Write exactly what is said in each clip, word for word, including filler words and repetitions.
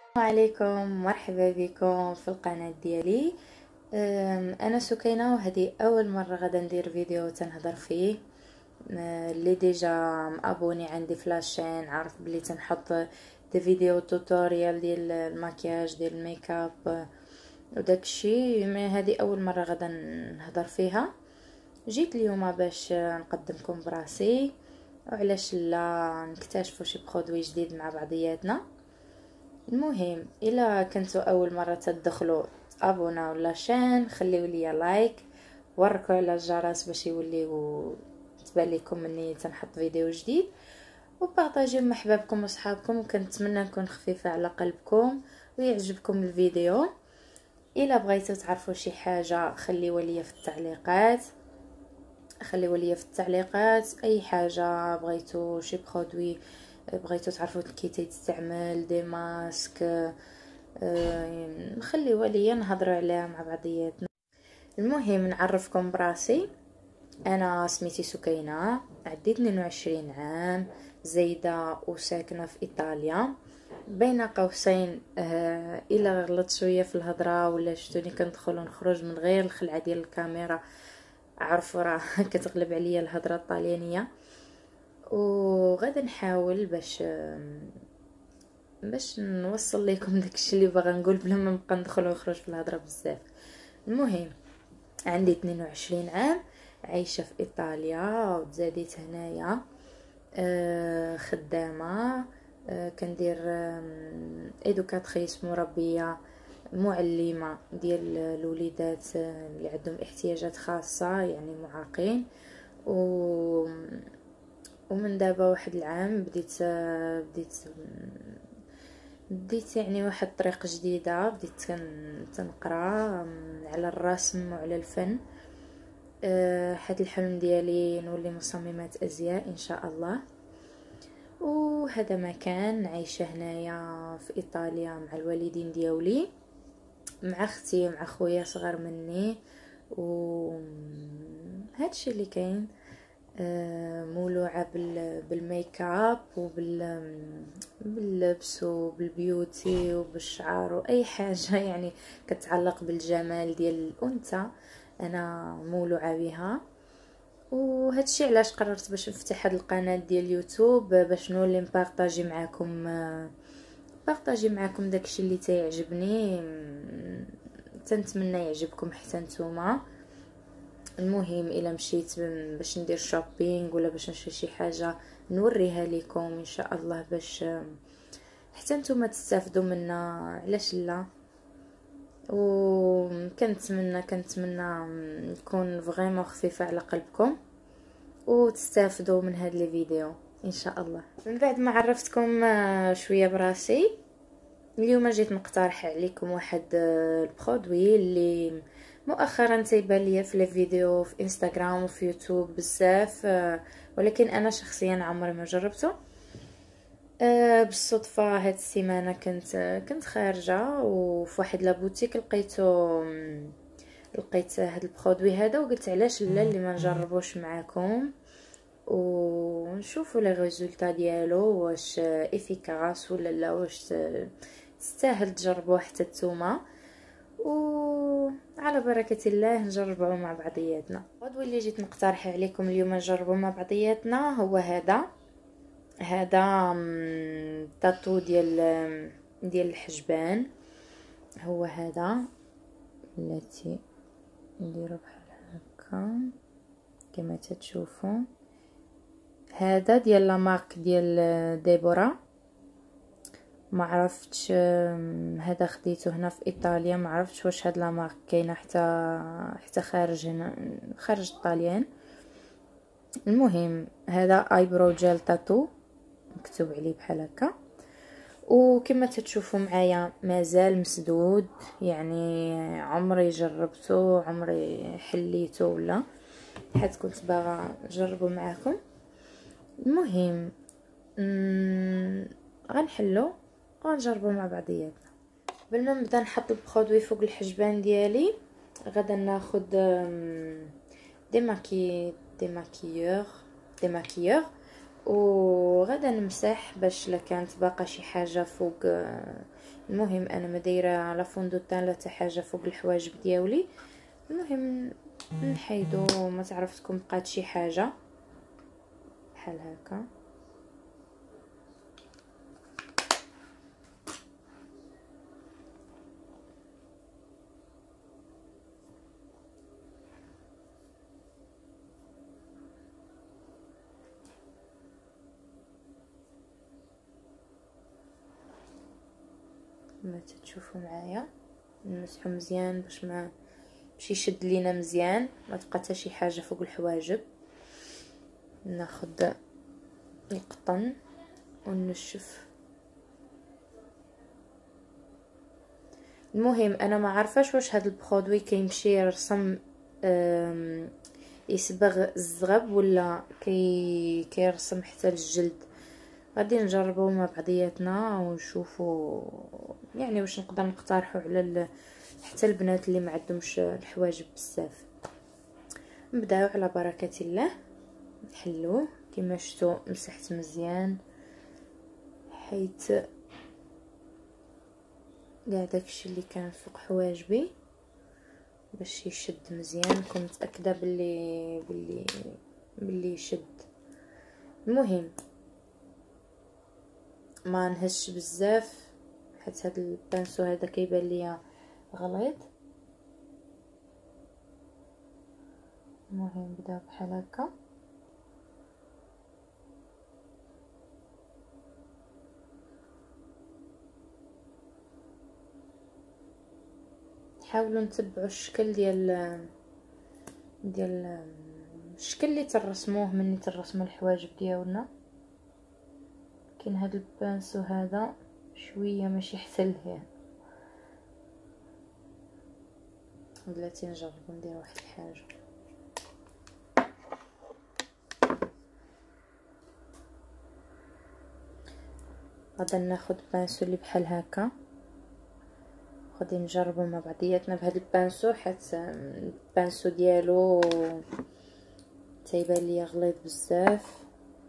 السلام عليكم، مرحبا بكم في القناة ديالي. أم، انا سكينة، وهذه اول مرة غادا ندير فيديو تنهضر فيه. أم، اللي ديجا مابوني عندي في لاشين عارف بلي تنحط دي فيديو توتوريال ديال المكياج ديال الميك اب وداكشي. مي هذه اول مرة غادا نهضر فيها. جيت اليوم باش نقدمكم براسي، وعلاش لا نكتشفوا شي برودوي جديد مع بعضياتنا. المهم الا كنتو اول مره تدخلوا ابونا ولا شان، خليو لي لايك، وركوا على الجرس باش يوليو تبان لكم مني تنحط فيديو جديد، وبارطاجيو مع حبابكم وصحابكم. وكنتمنى نكون خفيفه على قلبكم ويعجبكم الفيديو. الا بغيتو تعرفوا شي حاجه خليوا لي في التعليقات، خليوا لي في التعليقات اي حاجه بغيتو، شي برودوي بغيتو تعرفوا كي تستعمل دي ماسك، آه، نخليوها ليا نهضروا عليها مع بعضياتنا. المهم نعرفكم براسي. انا سميتي سكينه، عندي اثنين وعشرين عام، زايده وساكنه في ايطاليا. بين قوسين آه الا غلطت شويه في الهضره ولا شفتوني كندخل ونخرج من غير الخلعه ديال الكاميرا، عرفوا راه كتغلب عليا الهضره الطليانيه. وغادا نحاول باش باش نوصل لكم داكشي اللي باغا نقول بلا ما نبقى ندخل ونخرج في الهضره بزاف. المهم عندي اثنين وعشرين عام، عايشه في ايطاليا وتزاديت هنايا. آه خدامه، آه كندير آه ايدوكاتريس، مربيه معلمه ديال الوليدات اللي عندهم احتياجات خاصه، يعني معاقين. و ومن دابا واحد العام بديت بديت بديت يعني واحد الطريق جديده، بديت تنقرا على الرسم وعلى الفن. أه حد الحلم ديالي نولي مصممات ازياء ان شاء الله. وهذا مكان عايشه هنايا في ايطاليا مع الوالدين ديالي، مع اختي مع خويا صغر مني. و هادشي اللي كاين. أه مولوعه بال... بالميك اب وبال باللبس وبالبيوتي وبالشعر واي حاجه يعني كتعلق بالجمال ديال الانثى، انا مولوعه بها. وهادشي علاش قررت باش نفتح هاد القناه ديال اليوتيوب، باش نولي نبارطاجي معكم بارطاجي معكم داكشي اللي تيعجبني، تنتمنى يعجبكم حتى نتوما. المهم الا مشيت باش ندير شوبينغ ولا باش نشري شي حاجه نوريها لكم ان شاء الله، باش حتى نتوما تستافدوا منا، علاش لا. وكنتمنى كنتمنى نكون فريمون خفيفه على قلبكم وتستافدوا من هذا الفيديو ان شاء الله. من بعد ما عرفتكم شويه براسي، اليوم جيت نقترح عليكم واحد البرودوي اللي مؤخرا تيبان ليا في الفيديو في انستغرام وفي يوتيوب بزاف، ولكن انا شخصيا عمري ما جربته. بالصدفه هاد السيمانه كنت كنت خارجه وفي واحد لابوتيك لقيتو لقيت هاد البرودوي هذا، وقلت علاش لا اللي ما نجربوش معاكم ونشوفوا لي ريزولطا ديالو، واش افيكاس ولا لا، واش تستاهل تجربوه حتى نتوما. وعلى بركه الله نجربوا مع بعضياتنا. البرودوي اللي جيت نقترح عليكم اليوم نجربوا مع بعضياتنا هو هذا هذا تاتو ديال ديال الحجبان. هو هذا التي نديرو بحال هكا كما تتشوفوا. هذا ديال لا مارك ديال ديبورا، ما عرفتش هذا خديته هنا في ايطاليا، ما عرفتش واش هاد لا مارك كاينه حتى حتى خارج هنا خارج الطاليان. المهم هذا ايبرو جيل تاتو مكتوب عليه بحال هكا، وكما تتشوفوا معايا مازال مسدود، يعني عمري جربته عمري حليته ولا حيت كنت باغا نجربه معاكم. المهم غنحلو ونجربو مع بعضياتنا. قبل ما نبدا نحط البرودوي فوق الحجبان ديالي، غادا ناخذ دي ماكي دي ماكيور دي ماكيور وغدا نمسح باش لا كانت باقا شي حاجه فوق. المهم انا ما دايره على فوندوتان لا حتى حاجه فوق الحواجب ديالي. المهم نحيدو، ما تعرف تكون بقات شي حاجه بحال هكا. كما تشوفوا معايا نمسحو مزيان باش ما باش يشد لينا مزيان، ما تبقى حتى شي حاجه فوق الحواجب. ناخذ القطن ونشف. المهم انا ما عارفاش واش هذا البرودوي كيمشي يرسم يصبغ الزغب ولا كي كيرسم حتى الجلد. غادي نجربوا مع بعضياتنا ونشوفوا يعني واش نقدر نقترحوا على ال... حتى البنات اللي ما عندهمش الحواجب بزاف. نبداو على بركه الله. نحلوه كما شفتوا مسحت مزيان حيت كاع داكشي اللي كان فوق حواجبي باش يشد مزيان، نكون متاكده باللي باللي باللي يشد. المهم ما نهش بزاف حيت هذا البانسو هذا كيبان ليا غليظ. المهم نبداو بحال هكا. حاولوا نتبعوا الشكل ديال ديال الشكل اللي ترسموه مني ترسموا الحواجب ديالنا. كاين هذا البانسو هذا شويه ماشي حتى لهيه. بلاتي نجربوا ندير واحد الحاجه. غادا ناخذ بانسو اللي بحال هكا، غادي نجربوا مع بعضياتنا بهذا البانسو حيت البانسو ديالو تيبان ليا غليظ بزاف.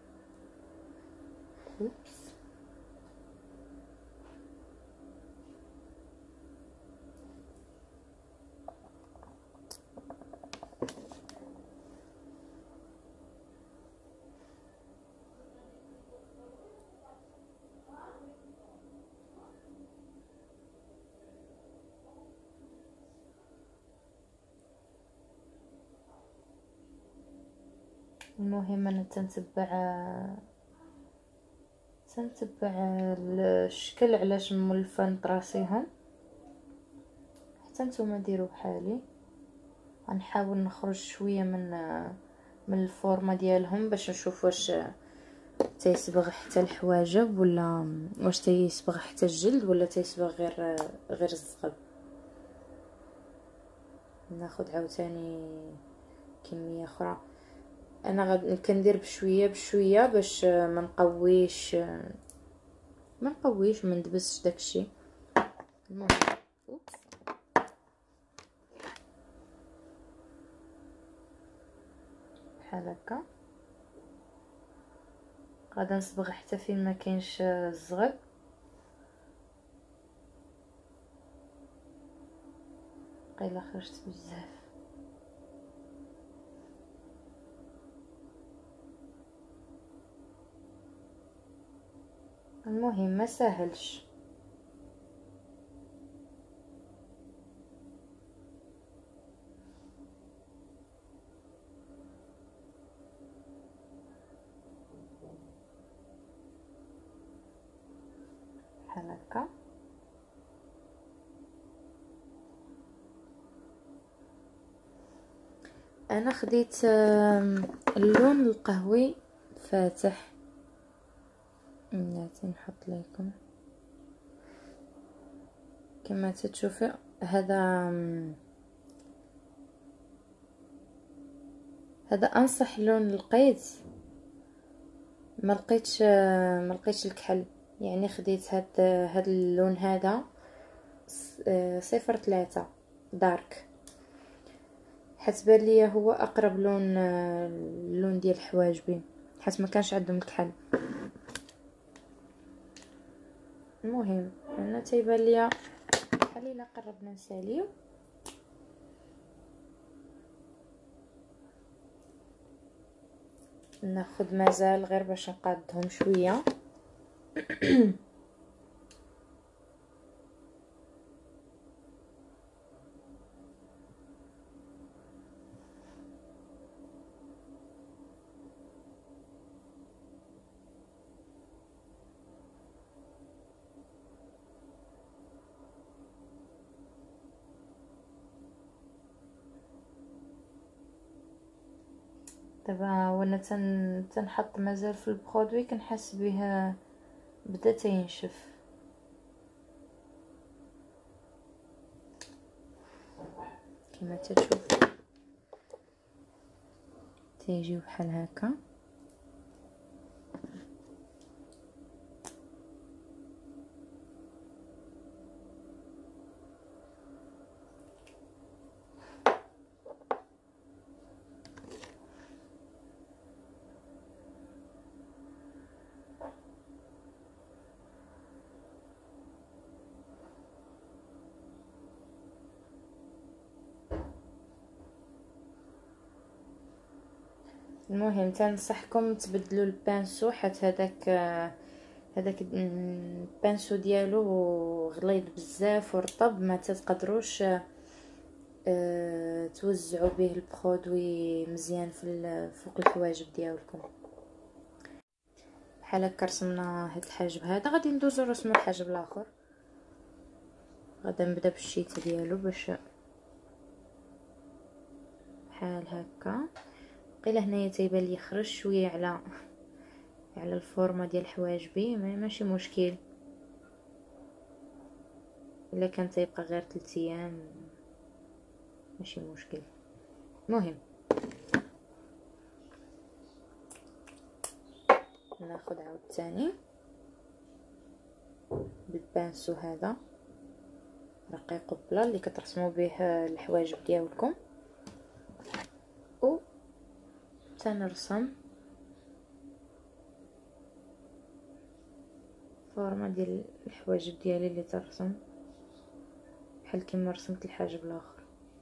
المهم انا تنتبع تنتبع الشكل علاش مولفه نطراسيهم. حتى نتوما ديروا بحالي. غنحاول نخرج شويه من من الفورمه ديالهم باش نشوف واش تيصبغ حتى الحواجب ولا واش تيصبغ حتى الجلد ولا تيصبغ غير غير الزغب. ناخذ عاوتاني كميه اخرى. انا غادي كندير بشويه بشويه باش ما نقويش ما نقويش ما ندبسش داكشي. المهم بحال هكا غادا نصبغ حتى فين ما كاينش الزغب. قيلا خرجت بزاف. المهم ما ساهلش. بحال هكا انا خديت اللون القهوي فاتح. ناتي نحط لكم كما تشوفوا هذا هذا انصح لون لقيت. ما لقيتش ما لقيتش الكحل يعني خديت هاد هاد اللون هذا صفر ثلاثة دارك حيت بان ليا هو اقرب لون اللون ديال حواجبي حيت ما كانش عندهم الكحل. المهم انا تيبان ليا بحال الا قربنا نساليو. ناخذ مازال غير باش نقادهم شويه. دابا وانا تن تنحط مازال في البرودوي كنحس به بدا تينشف. كما تشوف تيجيو بحال هكا. المهم تنصحكم تبدلوا البانسو، حيت هذاك هذاك البانسو ديالو غليظ بزاف ورطب، ما تقدروش توزعوا به البرودوي مزيان في فوق الحواجب ديالكم. بحال هكا رسمنا هاد الحاجب هذا، غادي ندوزو نرسمو الحاجب الاخر. غادا نبدا بالشيته ديالو باش بحال هكا. قيله هنايا تيبان لي خرج شويه على على الفورمه ديال حواجبي، ماشي مشكل الا كان تيبقى غير ثلاث ايام ماشي مشكل. المهم ناخذ عاود ثاني بالبانسو هذا رقيق بلا اللي كترسموا به الحواجب ديالكم، و تنرسم فورمه ديال الحواجب ديالي اللي ترسم بحال كيما رسمت الحاجب الاخر.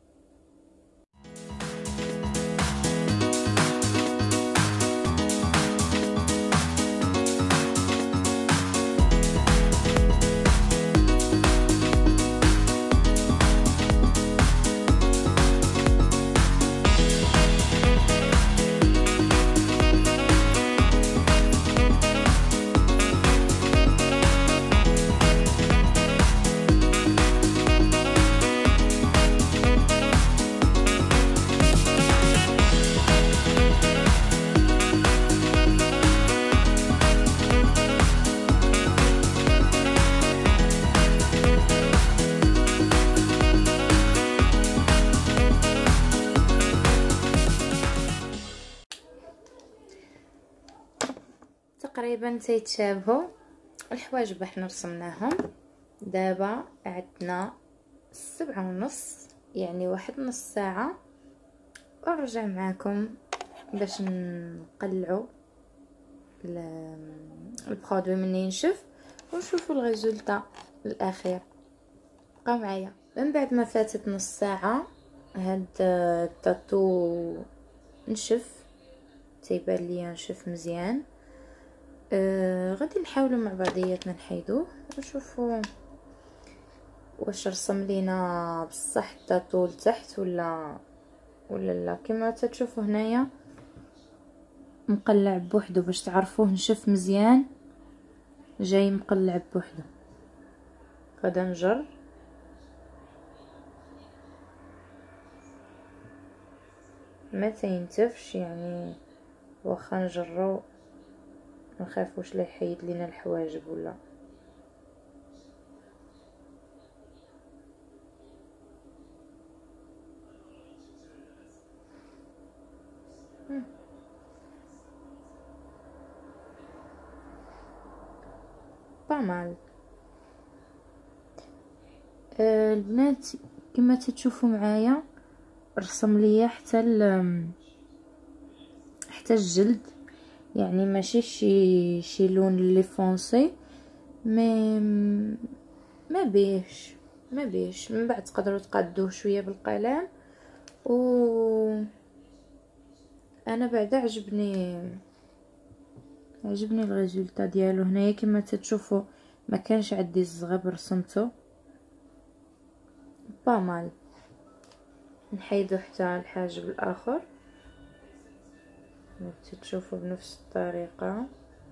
تقريبا تيتشابهوا الحواجب احنا رسمناهم. دابا عندنا سبعة ونص، يعني واحد نص ساعة، ونرجع معاكم باش نقلعوا البرودوي من ينشف ونشوفوا الريزولطا الاخير. بقاو معايا. من بعد ما فاتت نص ساعه هاد الطاطو نشف، تيبان ليا نشف مزيان. آه غادي نحاولوا مع بعضياتنا نحيدوه ونشوفوا واش رسم لينا بصح الطاطو لتحت ولا ولا لا. كما تشوفوا هنايا مقلع بوحدو باش تعرفوه نشف مزيان، جاي مقلع بوحدو. غادا نجر ما تينتفش، يعني واخا نجرو نخافوش لا يحيد لينا الحواجب ولا. بامال آه البنات كما تشوفوا معايا رسم ليا حتى ال حتى الجلد، يعني ماشي شي شي لون اللي فونسي، مي ما بيش ما بيش من بعد تقدروا تقادوه شويه بالقلم. و انا بعدا عجبني عجبني الريزولتا ديالو هنايا كما تتشوفوا. ما كانش عندي الزغب رسمته با مال. نحيدو حتى الحاجب الاخر تشوفوا بنفس الطريقه.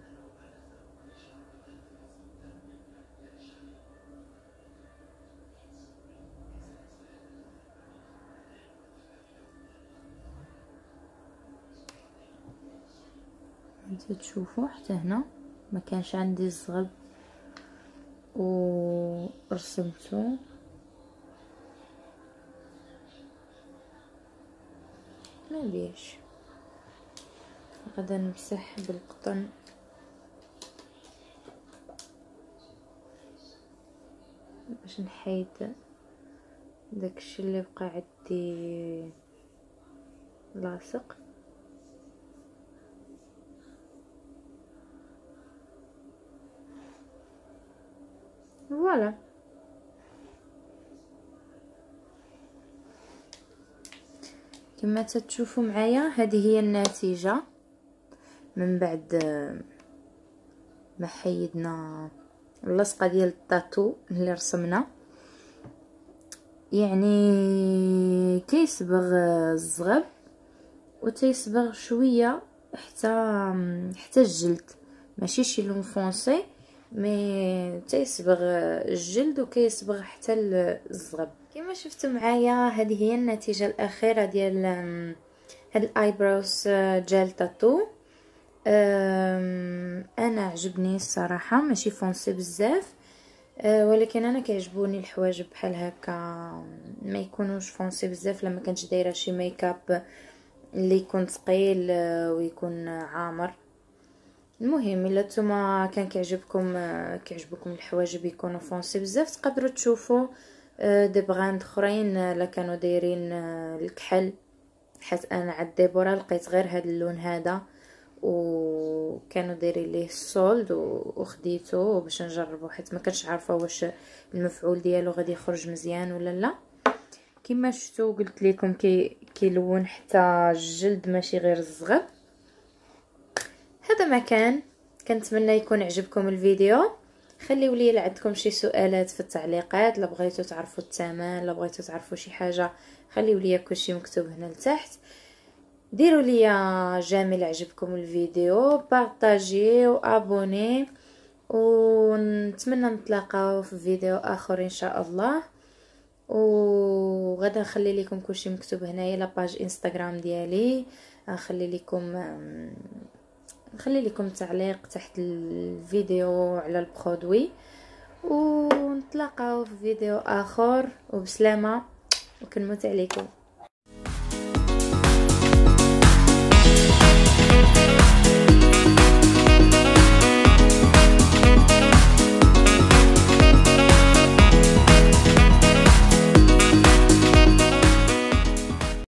انتو تشوفوا حتى هنا ما كانش عندي الزغب ورسمته. ما بيش غدا نمسح بالقطن باش نحيد داكشي اللي بقى عندي لاصق. فوالا كما تتشوفوا معايا هذه هي النتيجة من بعد ما حيدنا اللصقه ديال الطاتو اللي رسمنا. يعني كيصبغ الزغب وتيصبغ شويه حتى حتى الجلد، ماشي شي لون فونسي مي تيصبغ الجلد وكيصبغ حتى الزغب. كما شفتوا معايا هذه هي النتيجه الاخيره ديال هاد الايبروز جيل تاتو. انا عجبني الصراحه، ماشي فونسي بزاف، ولكن انا كيعجبوني الحواجب بحال هكا ما يكونوش فونسي بزاف. لما كنتش دايره شي ميكاب اللي يكون ثقيل ويكون عامر. المهم الا نتوما كان كيعجبكم كيعجبكم الحواجب يكونوا فونسي بزاف، تقدروا تشوفوا دي براند اخرين الا كانوا دايرين الكحل. حيت انا عند ديبورا لقيت غير هذا اللون هذا وكانوا دايرين ليه السولد وخديته باش نجربه، حيت ما كنتش عارفه واش المفعول ديالو غادي يخرج مزيان ولا لا. كما شفتوا قلت لكم كي كيلون حتى الجلد ماشي غير الزغب. هذا ما كان كنتمنى يكون عجبكم الفيديو. خليوا لي عندكم شي سؤالات في التعليقات، لا بغيتوا تعرفوا الثمن، لا بغيتوا تعرفوا شي حاجه خليوا لي كلشي مكتوب هنا لتحت. ديروا لي جيم عجبكم الفيديو، بارطاجي وابوني، ونتمنى نتلاقاو في فيديو اخر ان شاء الله. وغدا نخلي لكم كلشي مكتوب هنايا لاباج انستغرام ديالي، نخلي لكم نخلي لكم تعليق تحت الفيديو على البرودوي. ونتلاقاو في فيديو اخر وبسلامه وكنموت عليكم.